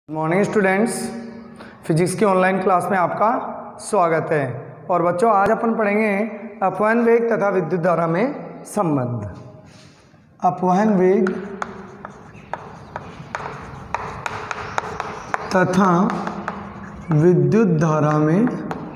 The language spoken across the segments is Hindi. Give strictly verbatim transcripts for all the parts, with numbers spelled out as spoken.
मॉर्निंग स्टूडेंट्स, फिजिक्स की ऑनलाइन क्लास में आपका स्वागत है। और बच्चों, आज अपन पढ़ेंगे अपवहन वेग तथा विद्युत धारा में संबंध। अपवहन वेग तथा विद्युत धारा में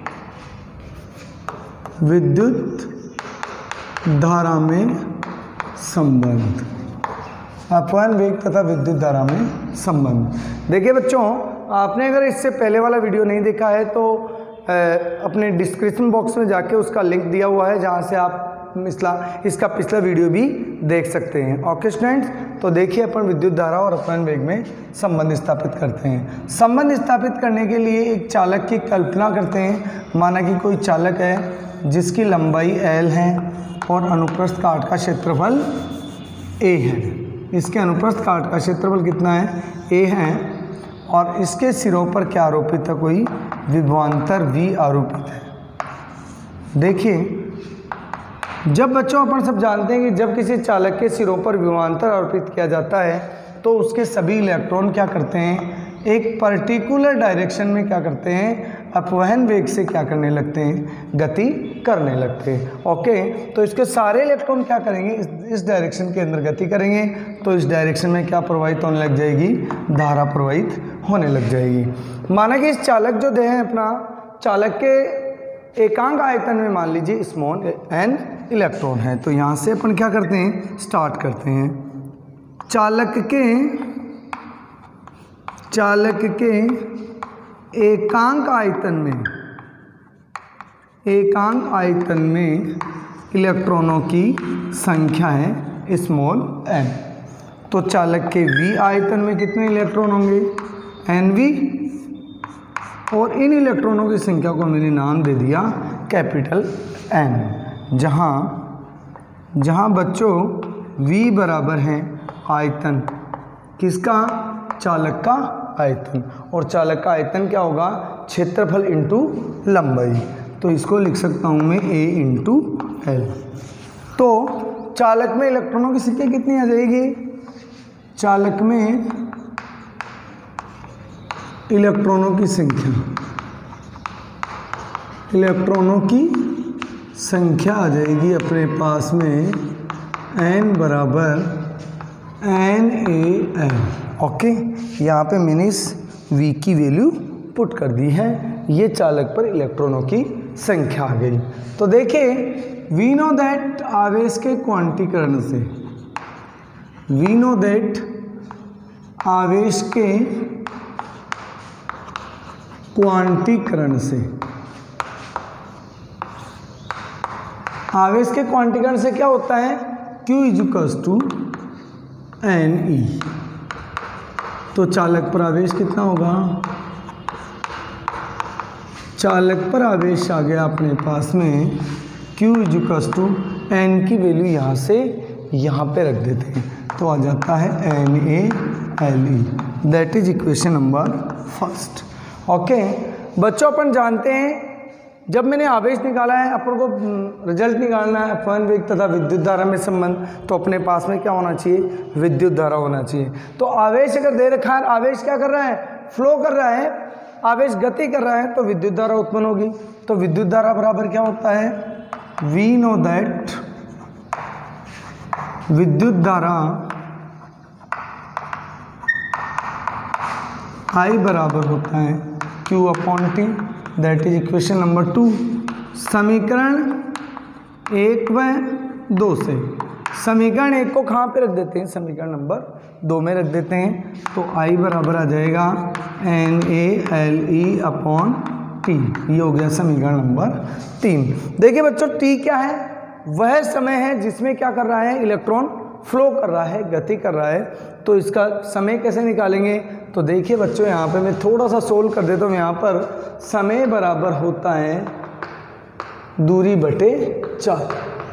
विद्युत धारा में संबंध। अपवहन वेग तथा विद्युत धारा में संबंध। देखिए बच्चों, आपने अगर इससे पहले वाला वीडियो नहीं देखा है तो अपने डिस्क्रिप्शन बॉक्स में जाके उसका लिंक दिया हुआ है, जहां से आप इसला इसका पिछला वीडियो भी देख सकते हैं। ओके स्टूडेंट्स, तो देखिए अपन विद्युत धारा और अपवहन वेग में संबंध स्थापित करते हैं। संबंध स्थापित करने के लिए एक चालक की कल्पना करते हैं। माना कि कोई चालक है जिसकी लंबाई L है और अनुप्रस्थ काट का क्षेत्रफल A है। इसके अनुप्रस्थ काट का क्षेत्रफल कितना है? A है। और इसके सिरों पर क्या आरोपित है? कोई विभवांतर V आरोपित है। देखिए, जब बच्चों अपन सब जानते हैं कि जब किसी चालक के सिरों पर विभवांतर आरोपित किया जाता है तो उसके सभी इलेक्ट्रॉन क्या करते हैं? एक पर्टिकुलर डायरेक्शन में क्या करते हैं? अपवहन वेग से क्या करने लगते हैं? गति करने लगते हैं। ओके, तो इसके सारे इलेक्ट्रॉन क्या करेंगे? इस, इस डायरेक्शन के अंदर गति करेंगे। तो इस डायरेक्शन में क्या प्रवाहित होने लग जाएगी? धारा प्रवाहित होने लग जाएगी। माना कि इस चालक जो देह है अपना, चालक के एकांक आयतन में मान लीजिए स्मॉल एन इलेक्ट्रॉन है। तो यहाँ से अपन क्या करते हैं? स्टार्ट करते हैं। चालक के चालक के एकांक आयतन में एकांक आयतन में इलेक्ट्रॉनों की संख्या है स्मॉल n। तो चालक के V आयतन में कितने इलेक्ट्रॉन होंगे? N V. और इन इलेक्ट्रॉनों की संख्या को मैंने नाम दे दिया कैपिटल N। जहाँ जहाँ बच्चों V बराबर है आयतन किसका? चालक का आयतन। और चालक का आयतन क्या होगा? क्षेत्रफल इंटू लंबाई। तो इसको लिख सकता हूँ मैं A इंटू एल। तो चालक में इलेक्ट्रॉनों की संख्या कितनी आ जाएगी? चालक में इलेक्ट्रॉनों की संख्या इलेक्ट्रॉनों की संख्या आ जाएगी अपने पास में n बराबर एन ए एल। ओके, यहाँ पे मैंने इस V की वैल्यू पुट कर दी है। ये चालक पर इलेक्ट्रॉनों की संख्या आ गई। तो देखिए, वी नो दैट आवेश के क्वांटीकरण से वी नो दैट आवेश के क्वांटीकरण से आवेश के क्वांटीकरण से क्या होता है? Q is equals to N E. तो चालक पर आवेश कितना होगा? चालक पर आवेश आ गया अपने पास में Q is equals to N की वैल्यू यहाँ से यहाँ पे रख देते हैं। तो आ जाता है N A L E. That is equation number first. Okay बच्चों, अपन जानते हैं जब मैंने आवेश निकाला है, अपन को रिजल्ट निकालना है अपवहन वेग तथा विद्युत धारा में संबंध, तो अपने पास में क्या होना चाहिए? विद्युत धारा होना चाहिए। तो आवेश अगर दे रखा है, आवेश क्या कर रहा है? फ्लो कर रहा है, आवेश गति कर रहा है, तो विद्युत धारा उत्पन्न होगी। तो विद्युत धारा बराबर क्या होता है? वी नो दैट विद्युत धारा I बराबर होता है Q upon T. That is equation number two. समीकरण एक व दो से समीकरण एक को कहाँ पे रख देते हैं? समीकरण नंबर दो में रख देते हैं। तो I बराबर आ जाएगा N A L E upon T. ये हो गया समीकरण नंबर तीन। देखिए बच्चों, टी क्या है? वह समय है जिसमें क्या कर रहा है? इलेक्ट्रॉन फ्लो कर रहा है, गति कर रहा है। तो इसका समय कैसे निकालेंगे? तो देखिए बच्चों, यहाँ पे मैं थोड़ा सा सोल्व कर देता हूँ। यहाँ पर समय बराबर होता है दूरी बटे चार।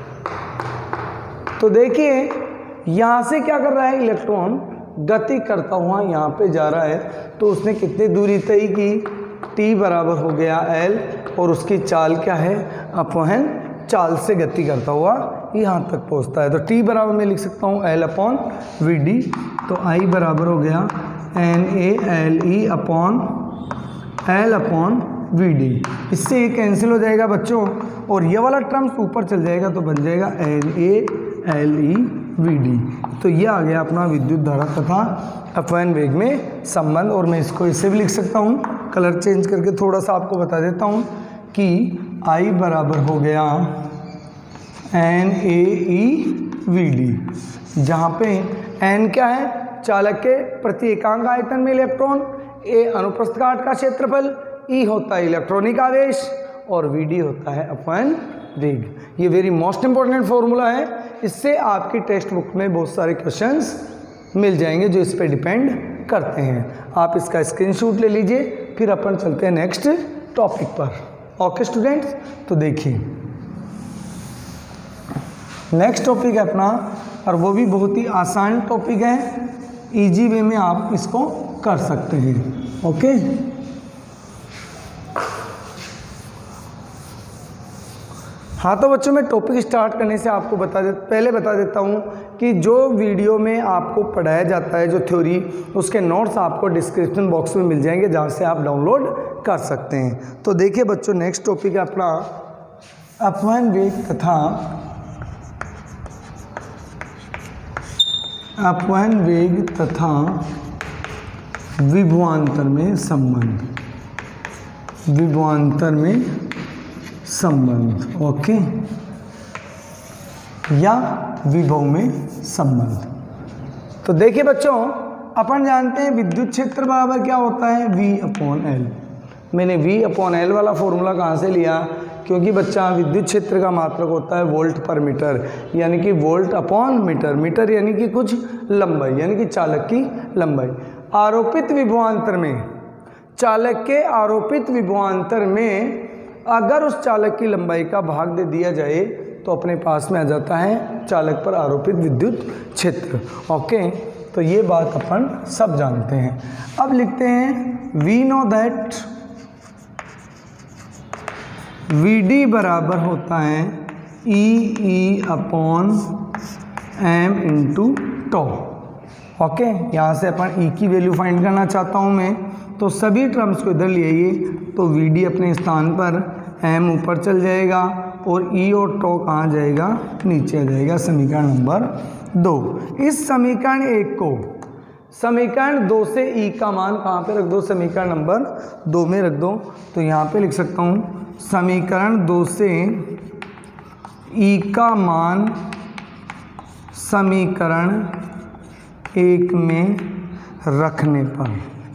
तो देखिए, यहाँ से क्या कर रहा है? इलेक्ट्रॉन गति करता हुआ यहाँ पे जा रहा है। तो उसने कितनी दूरी तय की? T बराबर हो गया L, और उसकी चाल क्या है? अपवहन चाल से गति करता हुआ यहाँ तक पहुँचता है। तो T बराबर मैं लिख सकता हूँ L अपॉन वी डी। तो I बराबर हो गया N A L E upon L upon V D. इससे ये कैंसिल हो जाएगा बच्चों और ये वाला टर्म्स ऊपर चल जाएगा तो बन जाएगा N A L E V D. तो ये आ गया अपना विद्युत धारा तथा अपवहन वेग में संबंध। और मैं इसको इससे भी लिख सकता हूँ, कलर चेंज करके थोड़ा सा आपको बता देता हूँ कि I बराबर हो गया N A E V D, जहाँ पे N क्या है, चालक के प्रति एकांक आयतन में इलेक्ट्रॉन, A अनुप्रस्थ काट का क्षेत्रफल, E होता है इलेक्ट्रॉनिक आवेश और V D होता है अपवहन वेग। ये वेरी मोस्ट इंपॉर्टेंट फॉर्मूला है, इससे आपकी टेक्स्ट बुक में बहुत सारे क्वेश्चंस मिल जाएंगे जो इस पे डिपेंड करते हैं। आप इसका स्क्रीनशॉट ले लीजिए, फिर अपन चलते हैं नेक्स्ट टॉपिक पर। ओके स्टूडेंट्स, तो देखिए नेक्स्ट टॉपिक है अपना, और वो भी बहुत ही आसान टॉपिक है, इजी वे में आप इसको कर सकते हैं। ओके, हाँ तो बच्चों मैं टॉपिक स्टार्ट करने से आपको बता दे पहले बता देता हूँ कि जो वीडियो में आपको पढ़ाया जाता है जो थ्योरी, उसके नोट्स आपको डिस्क्रिप्शन बॉक्स में मिल जाएंगे, जहाँ से आप डाउनलोड कर सकते हैं। तो देखिए बच्चों नेक्स्ट टॉपिक है अपना अपवहन वेग तथा अपवहन वेग तथा विभवांतर में संबंध, विभवांतर में संबंध। ओके, या विभव में संबंध। तो देखिए बच्चों, अपन जानते हैं विद्युत क्षेत्र बराबर क्या होता है, V अपॉन एल। मैंने V अपॉन एल वाला फॉर्मूला कहाँ से लिया, क्योंकि बच्चा विद्युत क्षेत्र का मात्रक होता है वोल्ट पर मीटर, यानी कि वोल्ट अपॉन मीटर, मीटर यानी कि कुछ लंबाई, यानी कि चालक की लंबाई। आरोपित विभवांतर में, चालक के आरोपित विभवांतर में अगर उस चालक की लंबाई का भाग दे दिया जाए तो अपने पास में आ जाता है चालक पर आरोपित विद्युत क्षेत्र। ओके, तो ये बात अपन सब जानते हैं। अब लिखते हैं we know that V D बराबर होता है E E upon M into tau. Okay, यहाँ से अपन ई की वैल्यू फाइंड करना चाहता हूँ मैं, तो सभी टर्म्स को इधर ले आइए, तो वी डी अपने स्थान पर, एम ऊपर चल जाएगा और ई और टो कहाँ जाएगा, नीचे आ जाएगा। समीकरण नंबर दो। इस समीकरण एक को समीकरण दो से ई का मान कहाँ पे रख दो, समीकरण नंबर दो में रख दो। तो यहाँ पे लिख सकता हूँ समीकरण दो से ई का मान समीकरण एक में रखने पर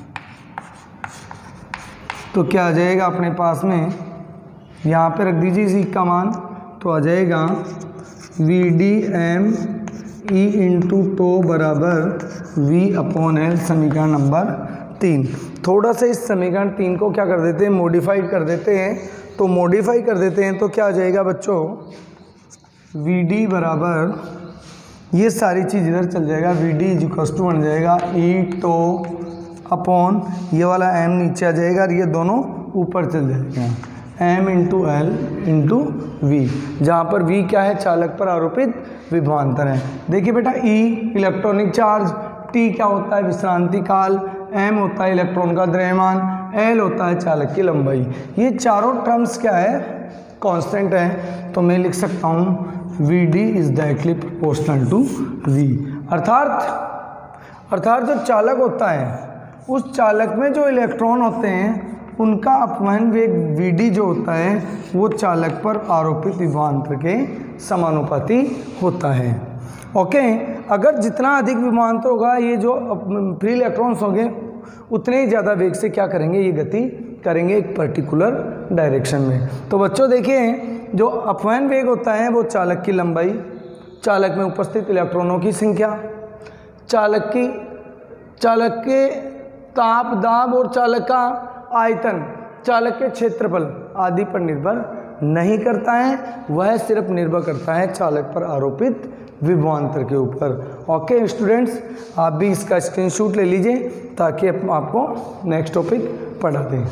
तो क्या आ जाएगा अपने पास में, यहाँ पे रख दीजिए इसी का मान, तो आ जाएगा V D M E into tau बराबर वी अपॉन एल, समीकरण नंबर तीन। थोड़ा सा इस समीकरण तीन को क्या कर देते हैं, मॉडिफाइड कर देते हैं। तो मॉडिफाई कर देते हैं तो क्या आ जाएगा बच्चों, वी डी बराबर, ये सारी चीज़ इधर चल जाएगा, V D is equal to बन जाएगा ई टो अपॉन ये वाला एम नीचे आ जाएगा और ये दोनों ऊपर चल जाएगा, M into L into V, जहाँ पर वी क्या है, चालक पर आरोपित विभवांतर है। देखिए बेटा, ई इलेक्ट्रॉनिक चार्ज, टी क्या होता है, विश्रांति काल, एम होता है इलेक्ट्रॉन का द्रव्यमान, एल होता है चालक की लंबाई। ये चारों टर्म्स क्या है, कांस्टेंट है। तो मैं लिख सकता हूँ V D is directly proportional to V, अर्थात अर्थात जो चालक होता है उस चालक में जो इलेक्ट्रॉन होते हैं उनका अपवहन वेग वी डी जो होता है वो चालक पर आरोपित विभवांतर के समानुपाती होता है। ओके, अगर जितना अधिक विभवांतर होगा, ये जो फ्री इलेक्ट्रॉन्स होंगे उतने ही ज़्यादा वेग से क्या करेंगे, ये गति करेंगे एक पर्टिकुलर डायरेक्शन में। तो बच्चों देखिए, जो अपवहन वेग होता है वो चालक की लंबाई, चालक में उपस्थित इलेक्ट्रॉनों की संख्या, चालक की चालक के ताप दाब और चालक का आयतन, चालक के क्षेत्रफल आदि पर निर्भर नहीं करता है, वह सिर्फ निर्भर करता है चालक पर आरोपित विभवांतर के ऊपर। ओके स्टूडेंट्स, आप भी इसका स्क्रीनशॉट ले लीजिए ताकि आपको नेक्स्ट टॉपिक पढ़ा दें।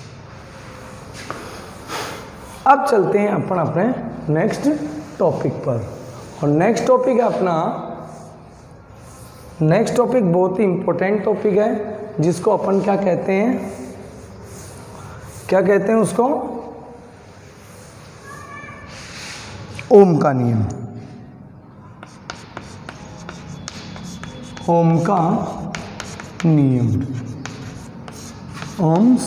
अब चलते हैं अपन अपने नेक्स्ट टॉपिक पर, और नेक्स्ट टॉपिक है अपना नेक्स्ट टॉपिक बहुत ही इम्पोर्टेंट टॉपिक है, जिसको अपन क्या कहते हैं, क्या कहते हैं उसको, ओम का नियम। ओम का नियम, ओम्स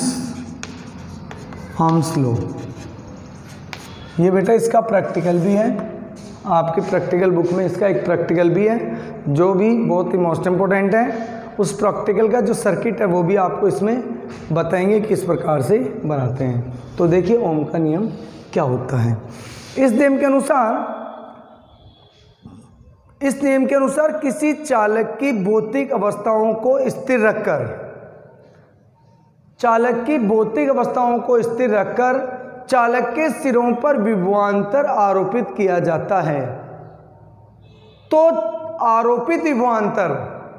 ओम्स लॉ। ये बेटा इसका प्रैक्टिकल भी है, आपकी प्रैक्टिकल बुक में इसका एक प्रैक्टिकल भी है जो भी बहुत ही मोस्ट इम्पोर्टेंट है। उस प्रैक्टिकल का जो सर्किट है वो भी आपको इसमें बताएंगे किस प्रकार से बनाते हैं। तो देखिए ओम का नियम क्या होता है। इस नियम के अनुसार इस नियम के अनुसार किसी चालक की भौतिक अवस्थाओं को स्थिर रखकर चालक की भौतिक अवस्थाओं को स्थिर रखकर चालक के सिरों पर विभवांतर आरोपित किया जाता है। तो आरोपित विभवांतर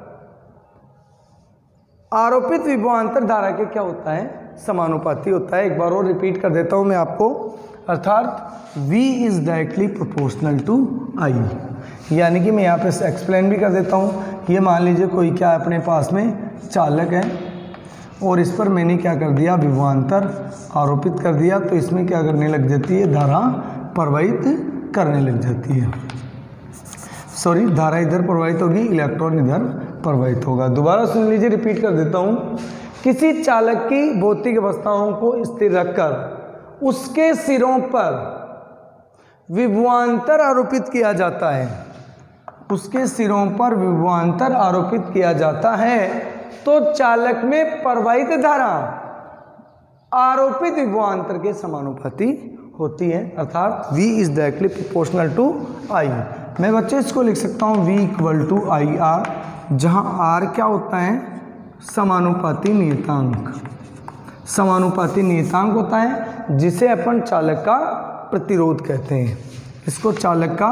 आरोपित विभवांतर धारा के क्या होता है, समानुपाती होता है। एक बार और रिपीट कर देता हूं मैं आपको, अर्थात V is directly proportional to I। यानी कि मैं यहाँ पे एक्सप्लेन भी कर देता हूँ। ये मान लीजिए कोई क्या अपने पास में चालक है और इस पर मैंने क्या कर दिया, विभवांतर आरोपित कर दिया, तो इसमें क्या करने लग जाती है, धारा प्रवाहित करने लग जाती है। सॉरी, धारा इधर प्रवाहित होगी, इलेक्ट्रॉन इधर प्रवाहित होगा। दोबारा सुन लीजिए, रिपीट कर देता हूँ। किसी चालक की भौतिक अवस्थाओं को स्थिर रखकर उसके सिरों पर विभवांतर आरोपित किया जाता है उसके सिरों पर विभवांतर आरोपित किया जाता है तो चालक में प्रवाहित धारा आरोपित विभवांतर के समानुपाती होती है, अर्थात V is directly proportional to I। मैं बच्चे इसको लिख सकता हूँ V equal to I R, जहाँ R क्या होता है, समानुपाती नियतांक। समानुपाती नियतांक होता है जिसे अपन चालक का प्रतिरोध कहते हैं। इसको चालक का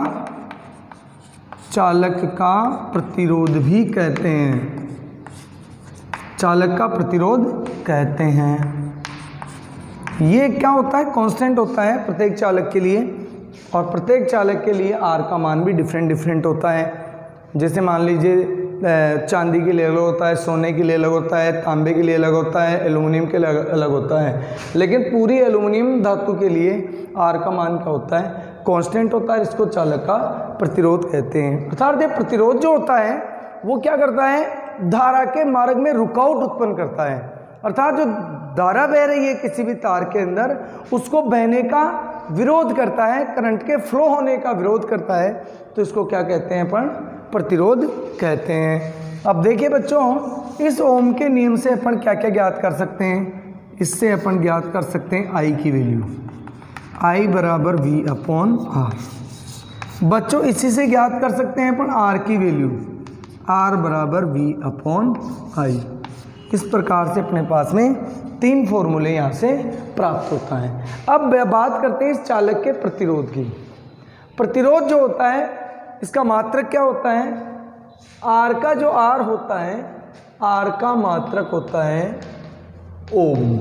चालक का प्रतिरोध भी कहते हैं चालक का प्रतिरोध कहते हैं। ये क्या होता है, कांस्टेंट होता है प्रत्येक चालक के लिए, और प्रत्येक चालक के लिए आर का मान भी डिफरेंट डिफरेंट होता है। जैसे मान लीजिए चांदी के लिए अलग होता है, सोने के लिए अलग होता है, तांबे के लिए अलग होता है, एल्युमिनियम के लिए अलग होता है। लेकिन पूरी एल्युमिनियम धातु के लिए आर का मान क्या होता है, कांस्टेंट होता है। इसको चालक का प्रतिरोध कहते हैं। अर्थात ये प्रतिरोध जो होता है वो क्या करता है, धारा के मार्ग में रुकावट उत्पन्न करता है। अर्थात जो धारा बह रही है किसी भी तार के अंदर, उसको बहने का विरोध करता है, करंट के फ्लो होने का विरोध करता है, तो इसको क्या कहते हैं अपन, प्रतिरोध कहते हैं। अब देखिए बच्चों, इस ओम के नियम से अपन क्या क्या ज्ञात कर सकते हैं। इससे अपन ज्ञात कर सकते हैं आई की वैल्यू, आई बराबर वी अपॉन आर। बच्चों इसी से ज्ञात कर सकते हैं अपन आर की वैल्यू, आर बराबर वी अपॉन आई। इस प्रकार से अपने पास में तीन फॉर्मूले यहाँ से प्राप्त होता है। अब बात करते हैं इस चालक के प्रतिरोध की। प्रतिरोध जो होता है इसका मात्रक क्या होता है, आर का जो आर होता है, आर का मात्रक होता है ओम,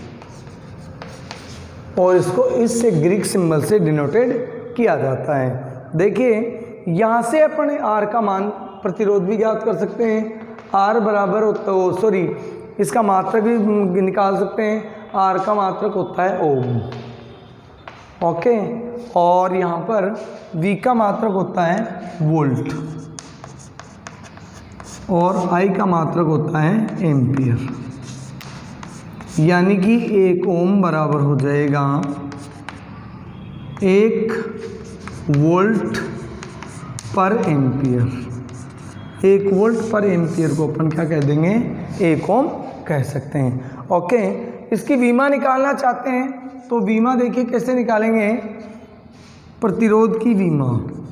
और इसको इस ग्रीक सिंबल से डिनोटेड किया जाता है। देखिए यहाँ से अपने आर का मान प्रतिरोध भी ज्ञात कर सकते हैं। आर बराबर होता है, सॉरी इसका मात्रक भी निकाल सकते हैं। आर का मात्रक होता है ओम, ओके, और यहाँ पर V का मात्रक होता है वोल्ट, और I का मात्रक होता है एम्पियर। यानी कि एक ओम बराबर हो जाएगा एक वोल्ट पर एम्पियर। एक वोल्ट पर एम्पियर को अपन क्या कह देंगे, एक ओम कह सकते हैं। ओके, इसकी वीमा निकालना चाहते हैं तो वीमा देखिए कैसे निकालेंगे, प्रतिरोध की वीमा,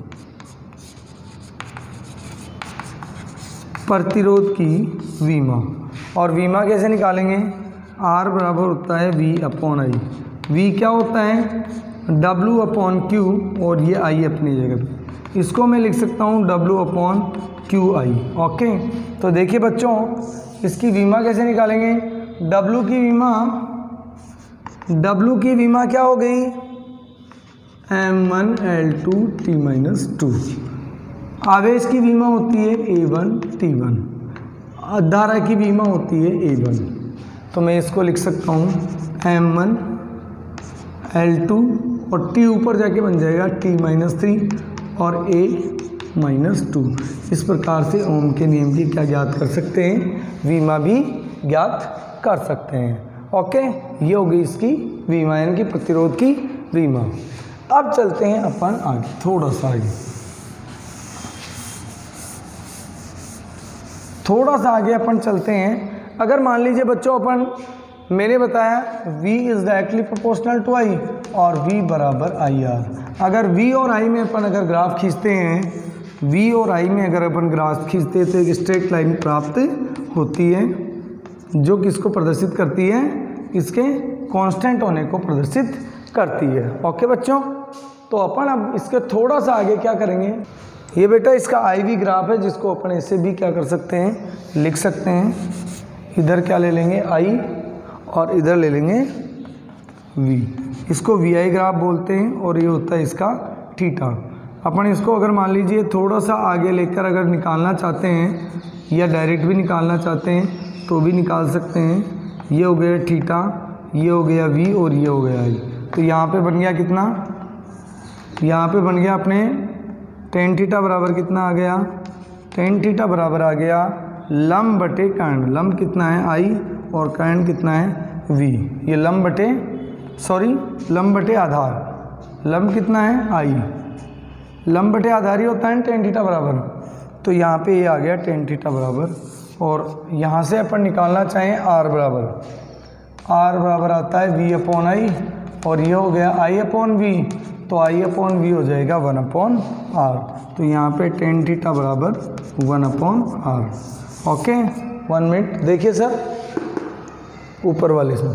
प्रतिरोध की वीमा, और वीमा कैसे निकालेंगे, आर बराबर होता है वी अपॉन आई। वी क्या होता है, डब्लू अपॉन क्यू, और ये आई अपनी जगह पे, इसको मैं लिख सकता हूँ W upon Q I. Okay, तो देखिए बच्चों इसकी वीमा कैसे निकालेंगे, डब्लू की वीमा, डब्लू की वीमा क्या हो गई, M one L two T minus two. आवेश की वीमा होती है ए वन टी वन। धारा की विमा होती है ए वन, तो मैं इसको लिख सकता हूँ एम वन एल टू और टी ऊपर जाके बन जाएगा टी माइनस थ्री और ए माइनस टू। इस प्रकार से ओम के नियम की क्या ज्ञात कर सकते हैं, विमा भी ज्ञात कर सकते हैं। ओके, ये हो गई इसकी विमा यानी कि प्रतिरोध की विमा। अब चलते हैं अपन आगे, थोड़ा सा आगे थोड़ा सा आगे अपन चलते हैं। अगर मान लीजिए बच्चों अपन, मैंने बताया v is directly proportional to i और v बराबर आई आर। अगर v और i में अपन अगर ग्राफ खींचते हैं, v और i में अगर अपन ग्राफ खींचते हैं तो एक स्ट्रेट लाइन प्राप्त होती है जो किसको प्रदर्शित करती है, इसके कांस्टेंट होने को प्रदर्शित करती है। ओके बच्चों, तो अपन अब इसके थोड़ा सा आगे क्या करेंगे, ये बेटा इसका आई वी ग्राफ है जिसको अपन ऐसे भी क्या कर सकते हैं, लिख सकते हैं। इधर क्या ले लेंगे आई और इधर ले लेंगे v, इसको वी आई ग्राफ बोलते हैं और ये होता है इसका थीटा। अपन इसको अगर मान लीजिए थोड़ा सा आगे लेकर अगर निकालना चाहते हैं या डायरेक्ट भी निकालना चाहते हैं तो भी निकाल सकते हैं। ये हो गया थीटा, ये हो गया v और ये हो गया i। तो यहाँ पे बन गया कितना, यहाँ पे बन गया अपने टेन थीटा बराबर कितना आ गया, टेन थीटा बराबर आ गया लंब बटे कर्ण। लंब कितना है आई और कर्ण कितना है v। ये लंब बटे सॉरी लंब बटे आधार, लंब कितना है आई, लंब बटे आधार ही होता है टेन थीटा बराबर। तो यहाँ पे ये आ गया टेन थीटा बराबर, और यहाँ से अपन निकालना चाहें आर बराबर, आर बराबर आता है वी अपॉन आई और ये हो गया आई अपॉन वी, तो आई अपॉन वी हो जाएगा वन अपॉन आर। तो यहाँ पे टेन थीटा बराबर one upon R. Okay, one minute देखिए सर, ऊपर वाले से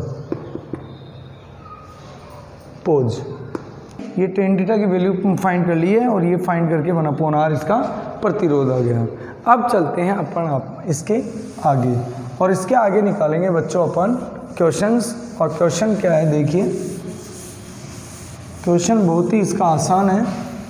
पोज, ये टेन थीटा की वैल्यू फाइंड कर ली है और ये फाइंड करके वन अपॉन आर इसका प्रतिरोध आ गया। अब चलते हैं अपन आप इसके आगे, और इसके आगे निकालेंगे बच्चों अपन क्वेश्चंस। और क्वेश्चन क्या है देखिए, क्वेश्चन बहुत ही इसका आसान है।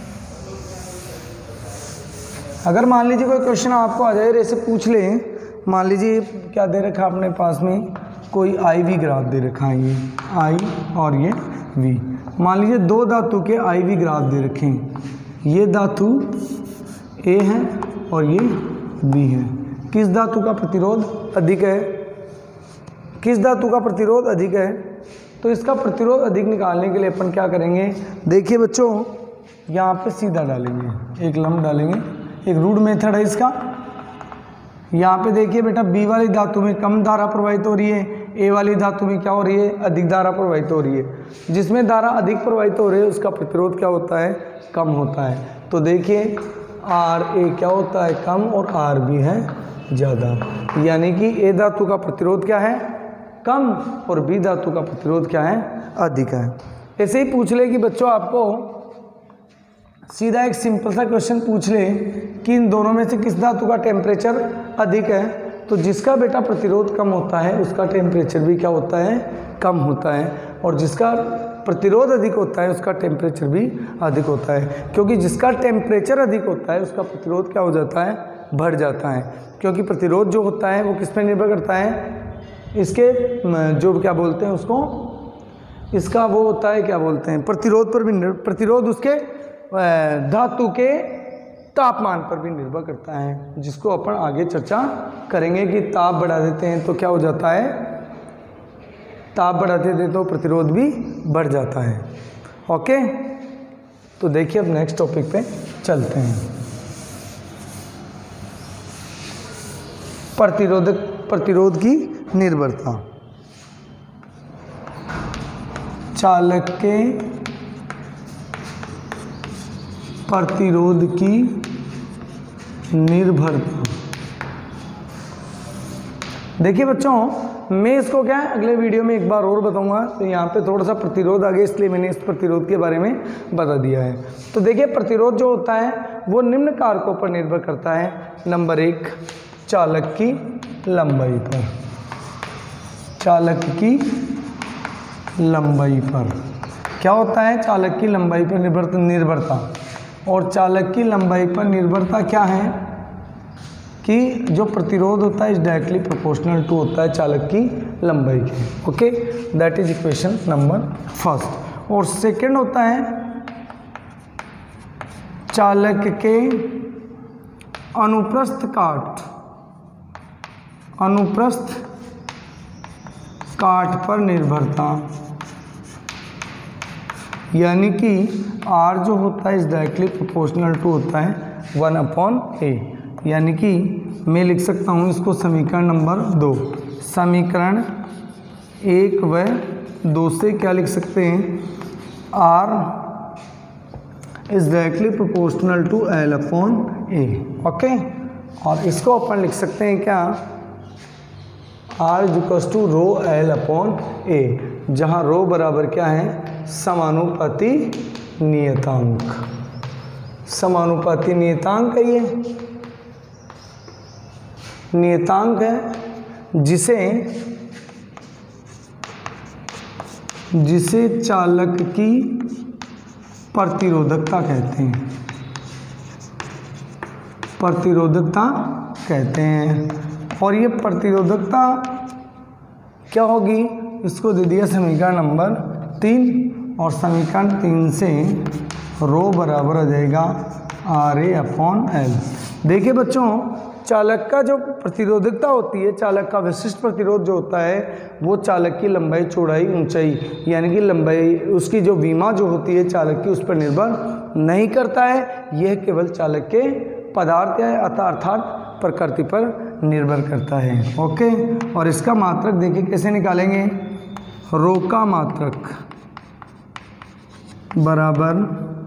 अगर मान लीजिए कोई क्वेश्चन आपको आ जाए, ऐसे पूछ ले, मान लीजिए क्या दे रखा अपने पास में, कोई आई वी ग्राफ दे रखा है, ये आई और ये वी। मान लीजिए दो धातु के आई वी ग्राफ दे रखे हैं, ये धातु ए है और ये बी है। किस धातु का प्रतिरोध अधिक है, किस धातु का प्रतिरोध अधिक है, तो इसका प्रतिरोध अधिक निकालने के लिए अपन क्या करेंगे, देखिए बच्चों यहाँ पे सीधा डालेंगे, एक लंब डालेंगे, एक रूट मेथड है इसका। यहाँ पे देखिए बेटा बी वाली धातु में कम धारा प्रवाहित हो रही है, ए वाली धातु में क्या हो रही है, अधिक धारा प्रवाहित हो रही है। जिसमें धारा अधिक प्रवाहित हो रही है उसका प्रतिरोध क्या होता है, कम होता है। तो देखिए आर ए क्या होता है, कम, और आर बी है ज़्यादा, यानी कि ए धातु का प्रतिरोध क्या है, कम, और बी धातु का प्रतिरोध क्या है, अधिक है। ऐसे ही पूछ ले कि बच्चों आपको सीधा एक सिंपल सा क्वेश्चन पूछ ले कि इन दोनों में से किस धातु का टेम्परेचर अधिक है, तो जिसका बेटा प्रतिरोध कम होता है उसका टेम्परेचर भी क्या होता है, कम होता है, और जिसका प्रतिरोध अधिक होता है उसका टेम्परेचर भी अधिक होता है। क्योंकि जिसका टेम्परेचर अधिक होता है उसका प्रतिरोध क्या हो जाता है, बढ़ जाता है। क्योंकि प्रतिरोध जो होता है वो किस पर निर्भर करता है, इसके जो क्या बोलते हैं उसको, इसका वो होता है क्या बोलते हैं, प्रतिरोध पर भी, प्रतिरोध उसके धातु के तापमान पर भी निर्भर करता है, जिसको अपन आगे चर्चा करेंगे कि ताप बढ़ा देते हैं तो क्या हो जाता है, ताप बढ़ा देते हैं तो प्रतिरोध भी बढ़ जाता है। ओके, तो देखिए अब नेक्स्ट टॉपिक पे चलते हैं। प्रतिरोध प्रतिरोध की निर्भरता, चालक के प्रतिरोध की निर्भरता। देखिए बच्चों, मैं इसको क्या है अगले वीडियो में एक बार और बताऊंगा। तो यहाँ पे थोड़ा सा प्रतिरोध आ गया, इसलिए मैंने इस प्रतिरोध के बारे में बता दिया है। तो देखिए प्रतिरोध जो होता है वो निम्न कारकों पर निर्भर करता है। नंबर एक, चालक की लंबाई पर, चालक की लंबाई पर क्या होता है, चालक की लंबाई पर निर्भर निर्भरता। और चालक की लंबाई पर निर्भरता क्या है, कि जो प्रतिरोध होता है इज डायरेक्टली प्रोपोर्शनल टू होता है चालक की लंबाई के। Okay, that is equation number first. और सेकंड होता है चालक के अनुप्रस्थ काट अनुप्रस्थ काट पर निर्भरता, यानी कि R जो होता है इस डायरेक्टली प्रोपोर्शनल टू होता है वन अपॉन ए, यानी कि मैं लिख सकता हूँ इसको समीकरण नंबर दो। समीकरण एक व दो से क्या लिख सकते हैं, R is directly proportional to L upon A. Okay, और इसको अपन लिख सकते हैं क्या, R equals to rho L upon A, जहाँ रो बराबर क्या है, समानुपाती नियतांक। समानुपाती नियतांक है, ये नियतांक है जिसे जिसे चालक की प्रतिरोधकता कहते हैं, प्रतिरोधकता कहते हैं। और ये प्रतिरोधकता क्या होगी, इसको दे दिया समीकरण नंबर तीन, और समीकरण तीन से रो बराबर हो जाएगा आर ए अपॉन एल। देखिए बच्चों, चालक का जो प्रतिरोधकता होती है, चालक का विशिष्ट प्रतिरोध जो होता है वो चालक की लंबाई, चौड़ाई, ऊंचाई, यानी कि लंबाई, उसकी जो विमा जो होती है चालक की, उस पर निर्भर नहीं करता है। यह केवल चालक के पदार्थ या अर्थात प्रकृति पर निर्भर करता है। ओके, और इसका मात्रक देखिए कैसे निकालेंगे, रो का मात्रक बराबर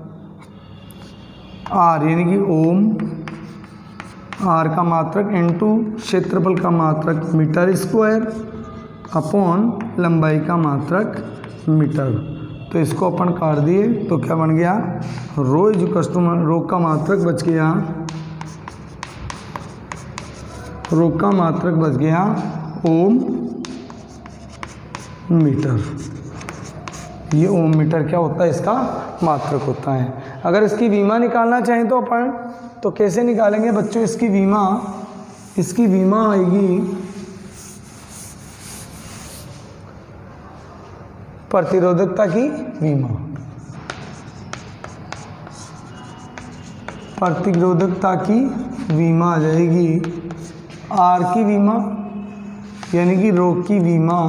आर, यानी कि ओम, आर का मात्रक इनटू क्षेत्रफल का मात्रक मीटर स्क्वायर अपॉन लंबाई का मात्रक मीटर। तो इसको अपन काट दिए तो क्या बन गया, rho is equal to, rho का मात्रक बच गया, रो का मात्रक बच गया ओम मीटर। ये ओम मीटर क्या होता है, इसका मात्रक होता है। अगर इसकी विमा निकालना चाहें तो अपन तो कैसे निकालेंगे बच्चों, इसकी विमा इसकी विमा आएगी प्रतिरोधकता की विमा, प्रतिरोधकता की विमा आ जाएगी आर की विमा, यानी कि रो की विमा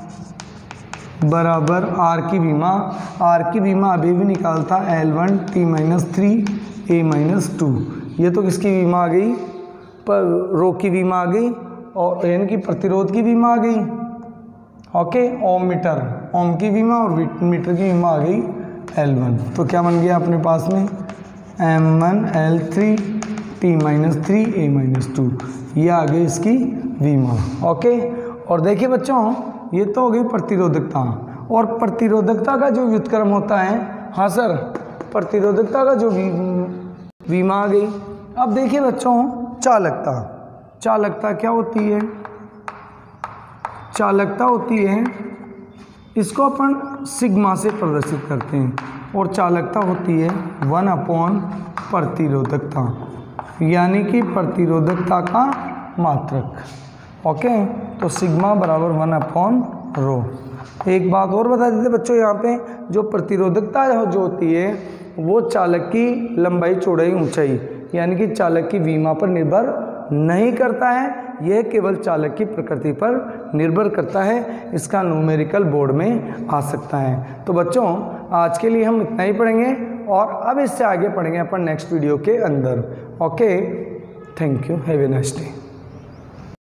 बराबर आर की विमा। आर की विमा अभी भी निकालता L one T minus three A minus two. ये तो किसकी विमा आ गई, पर रो की विमा आ गई, और यानी कि प्रतिरोध की विमा आ गई। ओके, ओम मीटर, ओम की विमा और मीटर की विमा आ गई एल वन। तो क्या बन गया अपने पास में, M one L three T minus three A minus two, ये आ गई इसकी विमा। ओके, और देखिए बच्चों, ये तो हो गई प्रतिरोधकता। और प्रतिरोधकता का जो व्युत्क्रम होता है, हाँ सर, प्रतिरोधकता का जो विमा आ गई। अब देखिए बच्चों, चालकता, चालकता क्या होती है, चालकता होती है, इसको अपन सिग्मा से प्रदर्शित करते हैं, और चालकता होती है वन अपॉन प्रतिरोधकता, यानी कि प्रतिरोधकता का मात्रक। ओके, तो सिग्मा बराबर वन अपॉन रो। एक बात और बता देते बच्चों, यहाँ पे जो प्रतिरोधकता जो होती है वो चालक की लंबाई, चौड़ाई, ऊंचाई, यानी कि चालक की विमा पर निर्भर नहीं करता है, यह केवल चालक की प्रकृति पर निर्भर करता है। इसका न्यूमेरिकल बोर्ड में आ सकता है। तो बच्चों, आज के लिए हम इतना ही पढ़ेंगे, और अब इससे आगे पढ़ेंगे अपन नेक्स्ट वीडियो के अंदर। Okay, thank you, have a nice day.